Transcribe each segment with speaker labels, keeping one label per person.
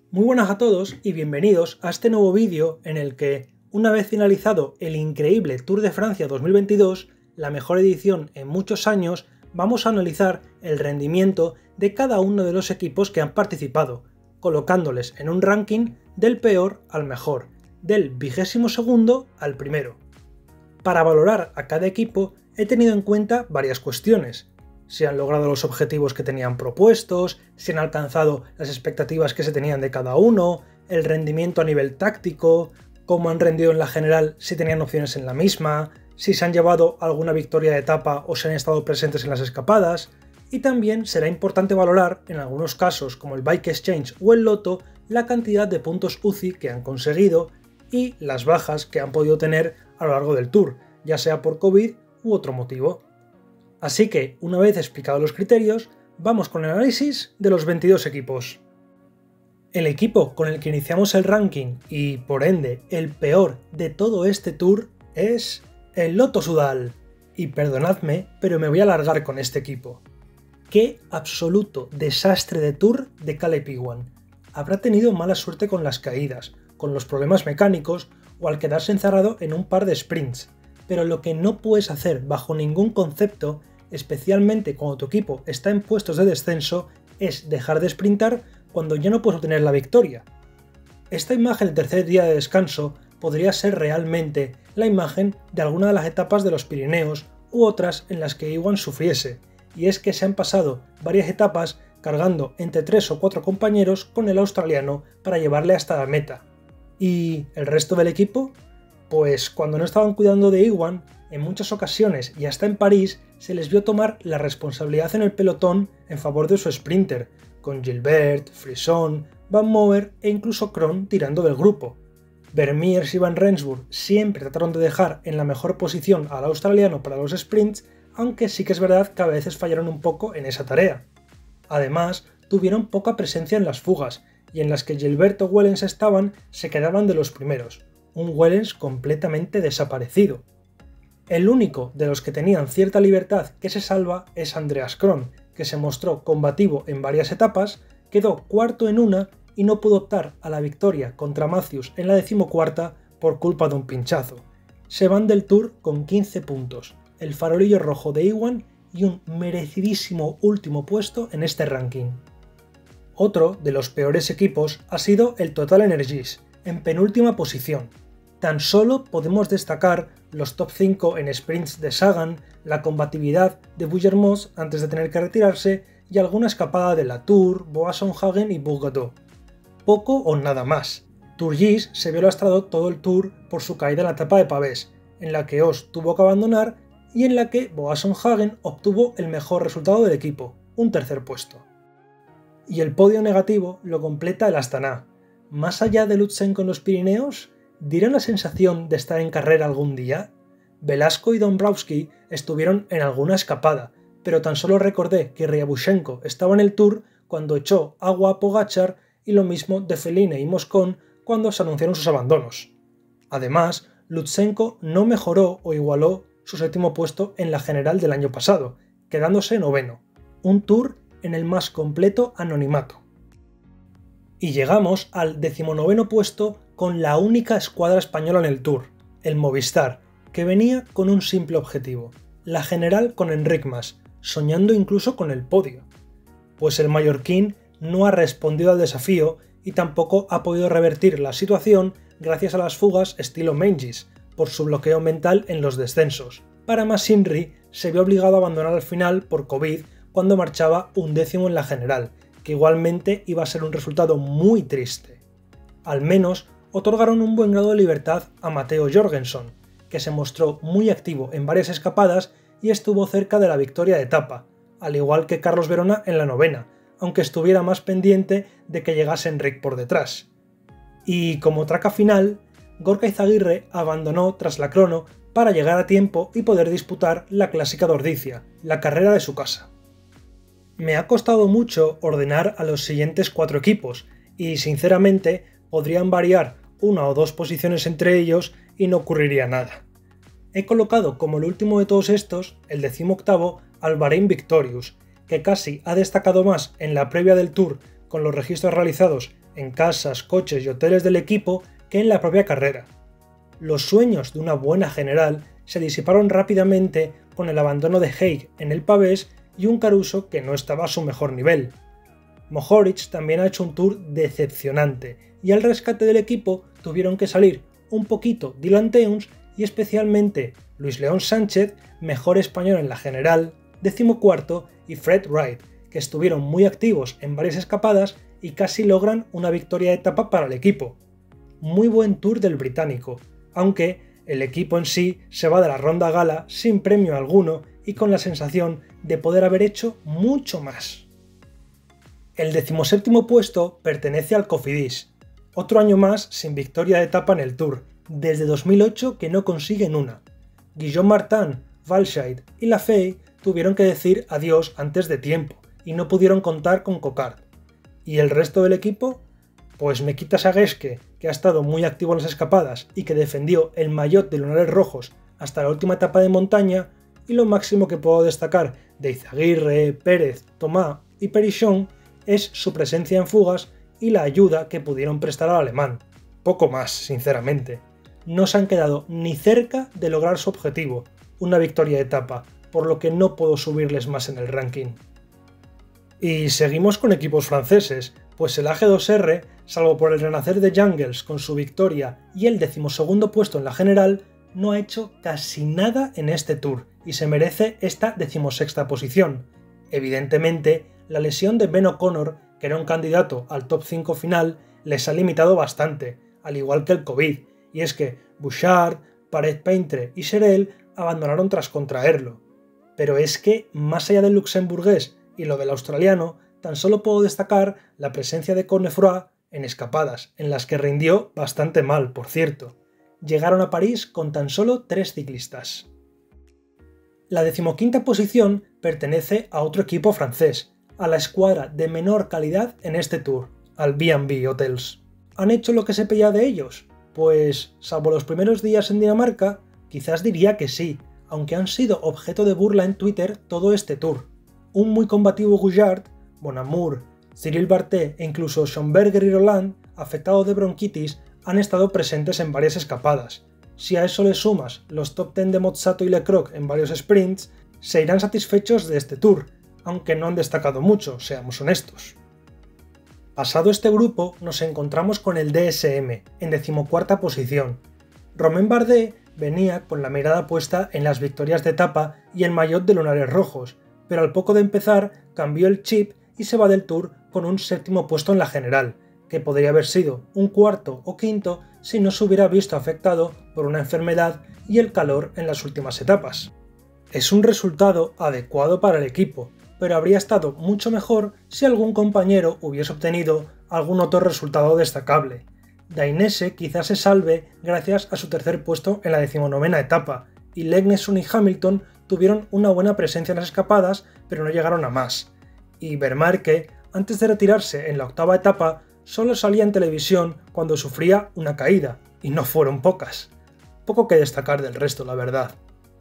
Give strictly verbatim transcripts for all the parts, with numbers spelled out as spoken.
Speaker 1: Muy buenas a todos y bienvenidos a este nuevo vídeo en el que, una vez finalizado el increíble Tour de Francia dos mil veintidós, la mejor edición en muchos años, vamos a analizar el rendimiento de cada uno de los equipos que han participado, colocándoles en un ranking del peor al mejor, del vigésimo segundo al primero. Para valorar a cada equipo he tenido en cuenta varias cuestiones: si han logrado los objetivos que tenían propuestos, si han alcanzado las expectativas que se tenían de cada uno, el rendimiento a nivel táctico, cómo han rendido en la general si tenían opciones en la misma, si se han llevado alguna victoria de etapa o si han estado presentes en las escapadas, y también será importante valorar, en algunos casos como el Bike Exchange o el Lotto, la cantidad de puntos U C I que han conseguido y las bajas que han podido tener a lo largo del Tour, ya sea por COVID u otro motivo. Así que, una vez explicados los criterios, vamos con el análisis de los veintidós equipos. El equipo con el que iniciamos el ranking y, por ende, el peor de todo este Tour es el Lotto Soudal. Y perdonadme, pero me voy a alargar con este equipo. ¡Qué absoluto desastre de Tour de Caleb Ewan! Habrá tenido mala suerte con las caídas, con los problemas mecánicos o al quedarse encerrado en un par de sprints, pero lo que no puedes hacer bajo ningún concepto, especialmente cuando tu equipo está en puestos de descenso, es dejar de sprintar cuando ya no puedes obtener la victoria. Esta imagen del tercer día de descanso podría ser realmente la imagen de alguna de las etapas de los Pirineos u otras en las que Ewan sufriese, y es que se han pasado varias etapas cargando entre tres o cuatro compañeros con el australiano para llevarle hasta la meta. ¿Y el resto del equipo? Pues cuando no estaban cuidando de Ewan, en muchas ocasiones y hasta en París se les vio tomar la responsabilidad en el pelotón en favor de su sprinter, con Gilbert, Frison, Van Moer e incluso Kron tirando del grupo. Vermeers y Van Rensburg siempre trataron de dejar en la mejor posición al australiano para los sprints, aunque sí que es verdad que a veces fallaron un poco en esa tarea. Además, tuvieron poca presencia en las fugas, y en las que Gilbert o Wellens estaban se quedaban de los primeros, un Wellens completamente desaparecido. El único de los que tenían cierta libertad que se salva es Andreas Kron, que se mostró combativo en varias etapas, quedó cuarto en una y no pudo optar a la victoria contra Matthews en la decimocuarta por culpa de un pinchazo. Se van del Tour con quince puntos, el farolillo rojo de Ewan y un merecidísimo último puesto en este ranking. Otro de los peores equipos ha sido el Total Energies, en penúltima posición. Tan solo podemos destacar los top cinco en sprints de Sagan, la combatividad de Bouger-Moss antes de tener que retirarse y alguna escapada de Latour, Boasson-Hagen y Bourgadeau. Poco o nada más. Turgis se vio lastrado todo el Tour por su caída en la etapa de Pavés, en la que Os tuvo que abandonar y en la que Boasson-Hagen obtuvo el mejor resultado del equipo, un tercer puesto. Y el podio negativo lo completa el Astana. Más allá de Lutsenko en los Pirineos, ¿dieron la sensación de estar en carrera algún día? Velasco y Dombrowski estuvieron en alguna escapada, pero tan solo recordé que Ryabushenko estaba en el Tour cuando echó agua a Pogačar y lo mismo de Feline y Moscon cuando se anunciaron sus abandonos. Además, Lutsenko no mejoró o igualó su séptimo puesto en la general del año pasado, quedándose noveno, un Tour en el más completo anonimato. Y llegamos al decimonoveno puesto con la única escuadra española en el Tour, el Movistar, que venía con un simple objetivo, la general con Enric Mas, soñando incluso con el podio. Pues el mallorquín no ha respondido al desafío y tampoco ha podido revertir la situación gracias a las fugas estilo Meingis, por su bloqueo mental en los descensos. Para Mas Inri se vio obligado a abandonar al final por COVID cuando marchaba undécimo en la general, que igualmente iba a ser un resultado muy triste. Al menos otorgaron un buen grado de libertad a Matteo Jorgenson, que se mostró muy activo en varias escapadas y estuvo cerca de la victoria de etapa, al igual que Carlos Verona en la novena, aunque estuviera más pendiente de que llegase Enric por detrás. Y como traca final, Gorka Izagirre abandonó tras la crono para llegar a tiempo y poder disputar la Clásica de Ordizia, la carrera de su casa. Me ha costado mucho ordenar a los siguientes cuatro equipos y, sinceramente, podrían variar una o dos posiciones entre ellos y no ocurriría nada. He colocado como el último de todos estos, el decimoctavo, al Bahrein Victorious, que casi ha destacado más en la previa del Tour con los registros realizados en casas, coches y hoteles del equipo que en la propia carrera. Los sueños de una buena general se disiparon rápidamente con el abandono de Haig en el Pavés y un Caruso que no estaba a su mejor nivel. Mohoric también ha hecho un tour decepcionante y al rescate del equipo tuvieron que salir un poquito Dylan Teuns y especialmente Luis León Sánchez, mejor español en la general, decimocuarto, y Fred Wright, que estuvieron muy activos en varias escapadas y casi logran una victoria de etapa para el equipo. Muy buen tour del británico, aunque el equipo en sí se va de la ronda gala sin premio alguno y con la sensación de poder haber hecho mucho más. El decimoséptimo puesto pertenece al Cofidis, otro año más sin victoria de etapa en el Tour, desde dos mil ocho que no consiguen una. Guillaume Martin, Walscheid y Lafay tuvieron que decir adiós antes de tiempo y no pudieron contar con Coquard. ¿Y el resto del equipo? Pues me quitas a Geschke, que ha estado muy activo en las escapadas y que defendió el maillot de lunares rojos hasta la última etapa de montaña, y lo máximo que puedo destacar de Izaguirre, Pérez, Tomá y Perichon es su presencia en fugas y la ayuda que pudieron prestar al alemán. Poco más, sinceramente. No se han quedado ni cerca de lograr su objetivo, una victoria de etapa, por lo que no puedo subirles más en el ranking. Y seguimos con equipos franceses, pues el A G dos R, salvo por el renacer de Jungels con su victoria y el decimosegundo puesto en la general, no ha hecho casi nada en este Tour y se merece esta decimosexta posición. Evidentemente, la lesión de Ben O'Connor, que era un candidato al top cinco final, les ha limitado bastante, al igual que el COVID, y es que Bouchard, Paré-Peintre y Cherel abandonaron tras contraerlo. Pero es que, más allá del luxemburgués y lo del australiano, tan solo puedo destacar la presencia de Connefroy en escapadas, en las que rindió bastante mal, por cierto. Llegaron a París con tan solo tres ciclistas. La decimoquinta posición pertenece a otro equipo francés, a la escuadra de menor calidad en este Tour, al B and B Hotels. ¿Han hecho lo que se pedía de ellos? Pues, salvo los primeros días en Dinamarca, quizás diría que sí, aunque han sido objeto de burla en Twitter todo este Tour. Un muy combativo Gouchard, Bonamour, Cyril Barté e incluso Schomberger y Roland, afectados de bronquitis, han estado presentes en varias escapadas. Si a eso le sumas los top diez de Mozzato y Lecroc en varios sprints, se irán satisfechos de este Tour, aunque no han destacado mucho, seamos honestos. Pasado este grupo, nos encontramos con el D S M, en decimocuarta posición. Romain Bardet venía con la mirada puesta en las victorias de etapa y el maillot de lunares rojos, pero al poco de empezar cambió el chip y se va del Tour con un séptimo puesto en la general, que podría haber sido un cuarto o quinto si no se hubiera visto afectado por una enfermedad y el calor en las últimas etapas. Es un resultado adecuado para el equipo, pero habría estado mucho mejor si algún compañero hubiese obtenido algún otro resultado destacable. Dainese quizás se salve gracias a su tercer puesto en la decimonovena etapa, y Legnesson y Hamilton tuvieron una buena presencia en las escapadas, pero no llegaron a más. Y Vermarque, antes de retirarse en la octava etapa, solo salía en televisión cuando sufría una caída, y no fueron pocas. Poco que destacar del resto, la verdad.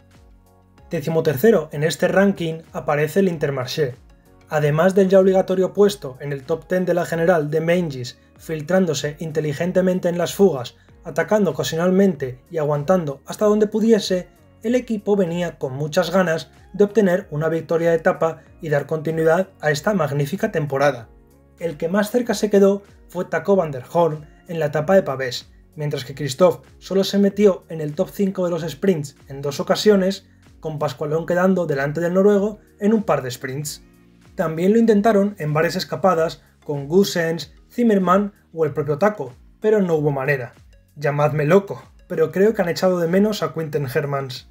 Speaker 1: Decimotercero en este ranking aparece el Intermarché. Además del ya obligatorio puesto en el top diez de la general de Meingis, filtrándose inteligentemente en las fugas, atacando ocasionalmente y aguantando hasta donde pudiese, el equipo venía con muchas ganas de obtener una victoria de etapa y dar continuidad a esta magnífica temporada. El que más cerca se quedó fue Taco van der Hoorn en la etapa de Pavés, mientras que Christophe solo se metió en el top cinco de los sprints en dos ocasiones, con Pascualón quedando delante del noruego en un par de sprints. También lo intentaron en varias escapadas con Goossens, Zimmermann o el propio Taco, pero no hubo manera. Llamadme loco, pero creo que han echado de menos a Quinten Hermans.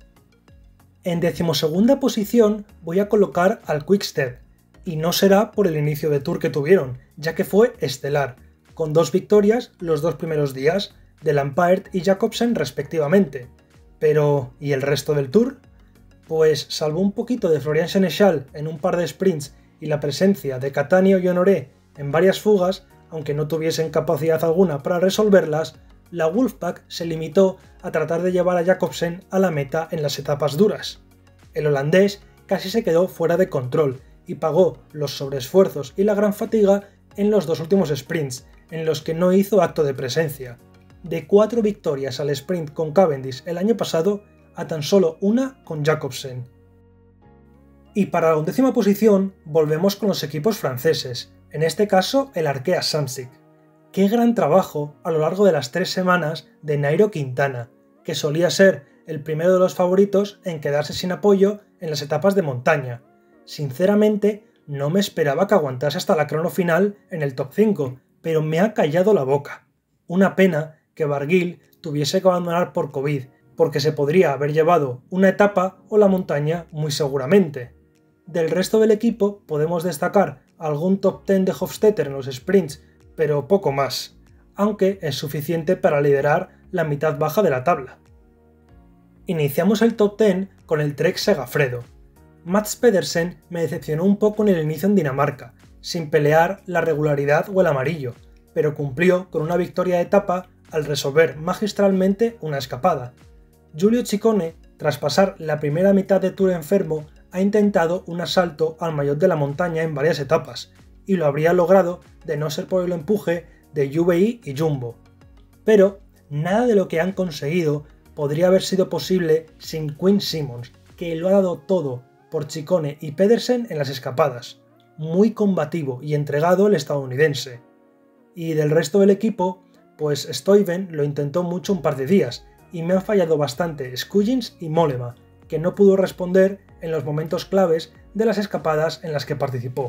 Speaker 1: En decimosegunda posición voy a colocar al Quick-Step, y no será por el inicio de Tour que tuvieron, ya que fue estelar, con dos victorias los dos primeros días, de Lampaert y Jacobsen respectivamente. Pero, ¿y el resto del Tour? Pues salvo un poquito de Florian Sénéchal en un par de sprints y la presencia de Cattaneo y Honoré en varias fugas, aunque no tuviesen capacidad alguna para resolverlas, la Wolfpack se limitó a tratar de llevar a Jacobsen a la meta en las etapas duras. El holandés casi se quedó fuera de control y pagó los sobreesfuerzos y la gran fatiga en los dos últimos sprints, en los que no hizo acto de presencia. De cuatro victorias al sprint con Cavendish el año pasado a tan solo una con Jacobsen. Y para la undécima posición volvemos con los equipos franceses, en este caso el Arkea Samsic. Qué gran trabajo a lo largo de las tres semanas de Nairo Quintana, que solía ser el primero de los favoritos en quedarse sin apoyo en las etapas de montaña. Sinceramente, no me esperaba que aguantase hasta la crono final en el top cinco, pero me ha callado la boca. Una pena que Barguil tuviese que abandonar por COVID, porque se podría haber llevado una etapa o la montaña muy seguramente. Del resto del equipo podemos destacar algún top diez de Hofstetter en los sprints, pero poco más, aunque es suficiente para liderar la mitad baja de la tabla. Iniciamos el top diez con el Trek Segafredo. Mads Pedersen me decepcionó un poco en el inicio en Dinamarca, sin pelear la regularidad o el amarillo, pero cumplió con una victoria de etapa al resolver magistralmente una escapada. Giulio Ciccone, tras pasar la primera mitad de Tour enfermo, ha intentado un asalto al maillot de la montaña en varias etapas, y lo habría logrado de no ser por el empuje de U A E y Jumbo. Pero nada de lo que han conseguido podría haber sido posible sin Quinn Simmons, que lo ha dado todo por Ciccone y Pedersen en las escapadas. Muy combativo y entregado el estadounidense. Y del resto del equipo, pues Stuyven lo intentó mucho un par de días, y me han fallado bastante Scuggins y Mollema, que no pudo responder en los momentos claves de las escapadas en las que participó.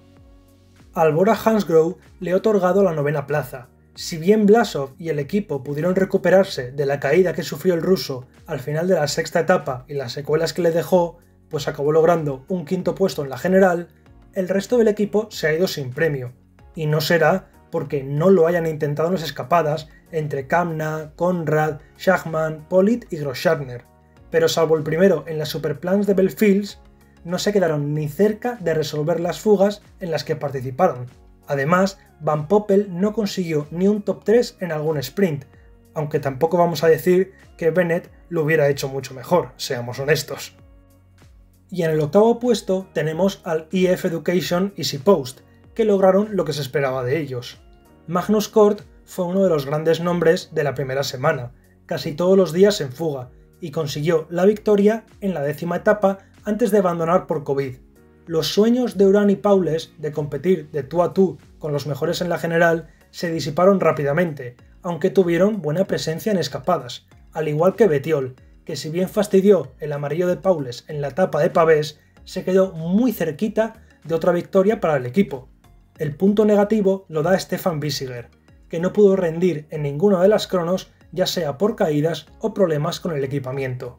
Speaker 1: Al Bora Hansgrohe le he otorgado la novena plaza. Si bien Blasov y el equipo pudieron recuperarse de la caída que sufrió el ruso al final de la sexta etapa y las secuelas que le dejó, pues acabó logrando un quinto puesto en la general, el resto del equipo se ha ido sin premio, y no será porque no lo hayan intentado en las escapadas entre Kamna, Conrad, Schachmann, Polit y Grossschartner, pero salvo el primero en las Superplans de Belfields, no se quedaron ni cerca de resolver las fugas en las que participaron. Además, Van Poppel no consiguió ni un top tres en algún sprint, aunque tampoco vamos a decir que Bennett lo hubiera hecho mucho mejor, seamos honestos. Y en el octavo puesto tenemos al E F Education Easy Post, que lograron lo que se esperaba de ellos. Magnus Cort fue uno de los grandes nombres de la primera semana, casi todos los días en fuga, y consiguió la victoria en la décima etapa antes de abandonar por COVID. Los sueños de Urán y Paules de competir de tú a tú con los mejores en la general se disiparon rápidamente, aunque tuvieron buena presencia en escapadas, al igual que Bettiol, que si bien fastidió el amarillo de Paules en la etapa de Pavés, se quedó muy cerquita de otra victoria para el equipo. El punto negativo lo da Stefan Biesiger, que no pudo rendir en ninguna de las cronos, ya sea por caídas o problemas con el equipamiento.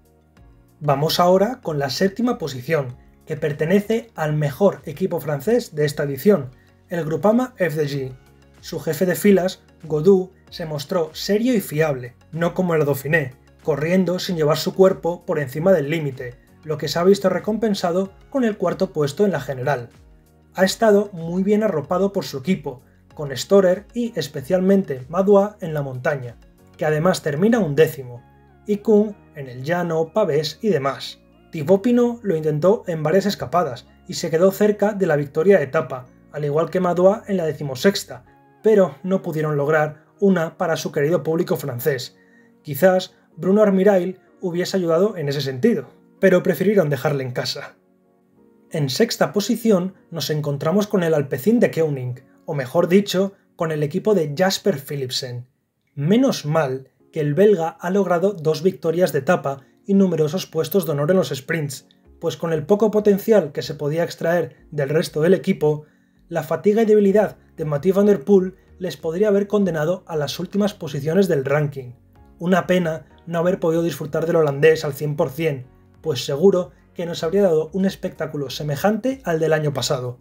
Speaker 1: Vamos ahora con la séptima posición, que pertenece al mejor equipo francés de esta edición, el Groupama F D J. Su jefe de filas, Gaudu, se mostró serio y fiable, no como el Dauphiné, corriendo sin llevar su cuerpo por encima del límite, lo que se ha visto recompensado con el cuarto puesto en la general. Ha estado muy bien arropado por su equipo, con Storer y especialmente Madouas en la montaña, que además termina un décimo, y Kuhn en el llano, Pavés y demás. Thibaut Pinot lo intentó en varias escapadas y se quedó cerca de la victoria de etapa, al igual que Madouas en la decimosexta, pero no pudieron lograr una para su querido público francés. Quizás Bruno Armirail hubiese ayudado en ese sentido, pero prefirieron dejarle en casa. En sexta posición nos encontramos con el Alpecin de Koenig, o mejor dicho, con el equipo de Jasper Philipsen. Menos mal que el belga ha logrado dos victorias de etapa y numerosos puestos de honor en los sprints, pues con el poco potencial que se podía extraer del resto del equipo, la fatiga y debilidad de Mathieu van der Poel les podría haber condenado a las últimas posiciones del ranking. Una pena no haber podido disfrutar del holandés al cien por cien, pues seguro que nos habría dado un espectáculo semejante al del año pasado.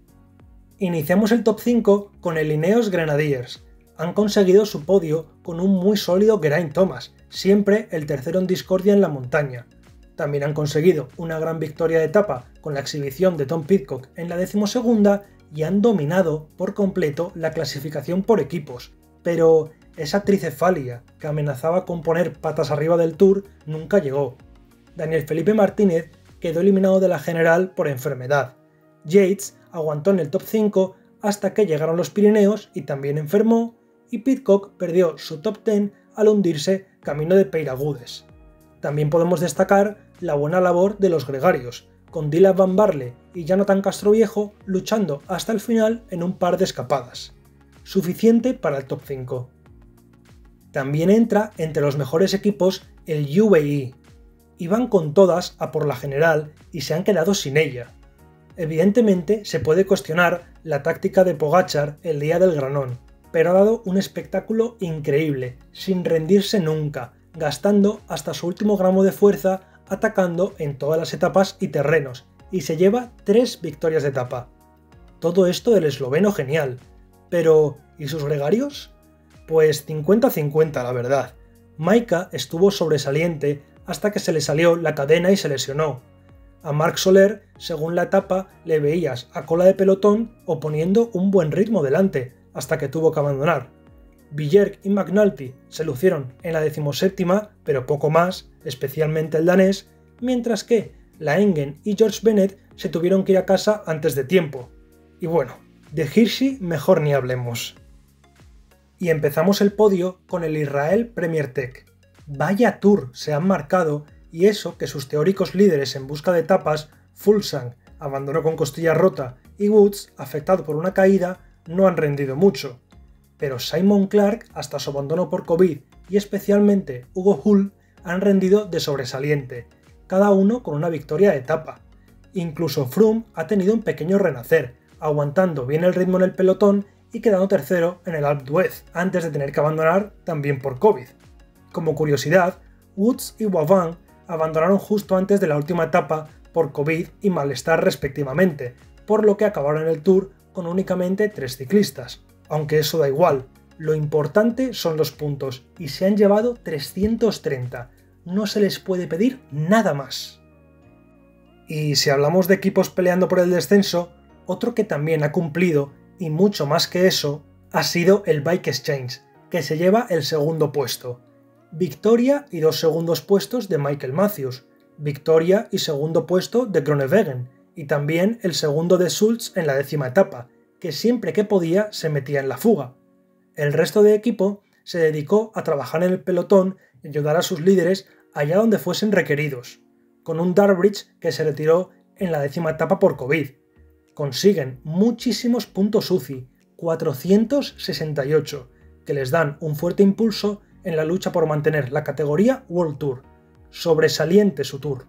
Speaker 1: Iniciamos el top cinco con el Ineos Grenadiers. Han conseguido su podio con un muy sólido Geraint Thomas, siempre el tercero en discordia en la montaña. También han conseguido una gran victoria de etapa con la exhibición de Tom Pidcock en la decimosegunda y han dominado por completo la clasificación por equipos, pero esa tricefalia que amenazaba con poner patas arriba del Tour nunca llegó. Daniel Felipe Martínez quedó eliminado de la general por enfermedad. Yates aguantó en el top cinco hasta que llegaron los Pirineos y también enfermó, y Pidcock perdió su top diez al hundirse camino de Peiragudes. También podemos destacar la buena labor de los gregarios, con Dylan Van Baarle y Jonathan Castroviejo luchando hasta el final en un par de escapadas. Suficiente para el top cinco. También entra entre los mejores equipos el U A E. Iban con todas a por la general y se han quedado sin ella. Evidentemente se puede cuestionar la táctica de Pogačar el día del Granón, pero ha dado un espectáculo increíble, sin rendirse nunca, gastando hasta su último gramo de fuerza atacando en todas las etapas y terrenos, y se lleva tres victorias de etapa. Todo esto del esloveno genial, pero ¿y sus gregarios? Pues cincuenta cincuenta la verdad. Majka estuvo sobresaliente hasta que se le salió la cadena y se lesionó. A Marc Soler, según la etapa, le veías a cola de pelotón o poniendo un buen ritmo delante, hasta que tuvo que abandonar. Bjerg y McNulty se lucieron en la decimoséptima, pero poco más, especialmente el danés, mientras que Laengen y George Bennett se tuvieron que ir a casa antes de tiempo. Y bueno, de Hirschi mejor ni hablemos. Y empezamos el podio con el Israel Premier Tech. Vaya tour se han marcado, y eso que sus teóricos líderes en busca de etapas, Fuglsang abandonó con costilla rota y Woods, afectado por una caída, no han rendido mucho. Pero Simon Clark, hasta su abandono por COVID, y especialmente Hugo Hull, han rendido de sobresaliente, cada uno con una victoria de etapa. Incluso Froome ha tenido un pequeño renacer, aguantando bien el ritmo en el pelotón y quedando tercero en el Alpe d'Huez, antes de tener que abandonar también por COVID. Como curiosidad, Woods y Wavin abandonaron justo antes de la última etapa por COVID y malestar respectivamente, por lo que acabaron el Tour con únicamente tres ciclistas. Aunque eso da igual, lo importante son los puntos, y se han llevado trescientos treinta, no se les puede pedir nada más. Y si hablamos de equipos peleando por el descenso, otro que también ha cumplido, y mucho más que eso, ha sido el Bike Exchange, que se lleva el segundo puesto. Victoria y dos segundos puestos de Michael Matthews, victoria y segundo puesto de Groenewegen, y también el segundo de Schultz en la décima etapa, que siempre que podía se metía en la fuga. El resto de equipo se dedicó a trabajar en el pelotón y ayudar a sus líderes allá donde fuesen requeridos, con un Darbridge que se retiró en la décima etapa por COVID. Consiguen muchísimos puntos U C I, cuatrocientos sesenta y ocho, que les dan un fuerte impulso en la lucha por mantener la categoría World Tour. Sobresaliente su tour.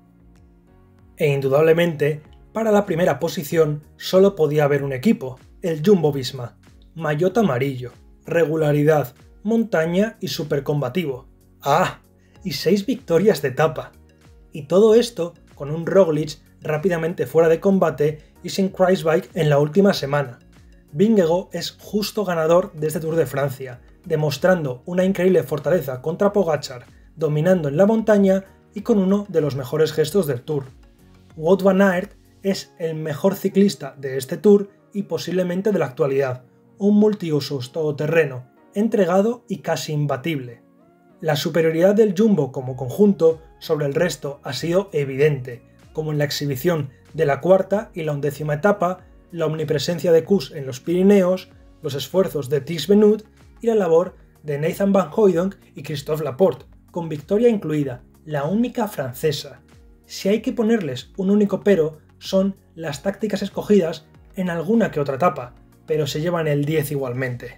Speaker 1: E indudablemente, para la primera posición solo podía haber un equipo, el Jumbo-Visma. Maillot amarillo, regularidad, montaña y supercombativo. ¡Ah! Y seis victorias de etapa. Y todo esto con un Roglic rápidamente fuera de combate y sin Kruijswijk en la última semana. Vingegaard es justo ganador de este Tour de Francia, demostrando una increíble fortaleza contra Pogačar, dominando en la montaña y con uno de los mejores gestos del Tour. Wout van Aert es el mejor ciclista de este Tour y posiblemente de la actualidad, un multiusos todoterreno, entregado y casi imbatible. La superioridad del Jumbo como conjunto sobre el resto ha sido evidente, como en la exhibición de la cuarta y la undécima etapa, la omnipresencia de Kuss en los Pirineos, los esfuerzos de Tiesj Benoot y la labor de Nathan Van Hooydonk y Christophe Laporte, con victoria incluida, la única francesa. Si hay que ponerles un único pero, son las tácticas escogidas en alguna que otra etapa, pero se llevan el diez igualmente.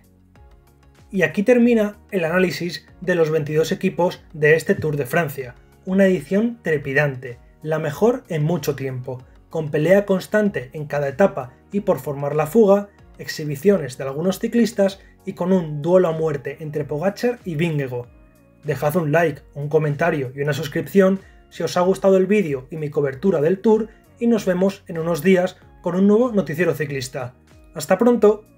Speaker 1: Y aquí termina el análisis de los veintidós equipos de este Tour de Francia, una edición trepidante, la mejor en mucho tiempo, con pelea constante en cada etapa y por formar la fuga, exhibiciones de algunos ciclistas y con un duelo a muerte entre Pogačar y Vingegaard. Dejad un like, un comentario y una suscripción si os ha gustado el vídeo y mi cobertura del Tour y nos vemos en unos días con un nuevo noticiero ciclista. ¡Hasta pronto!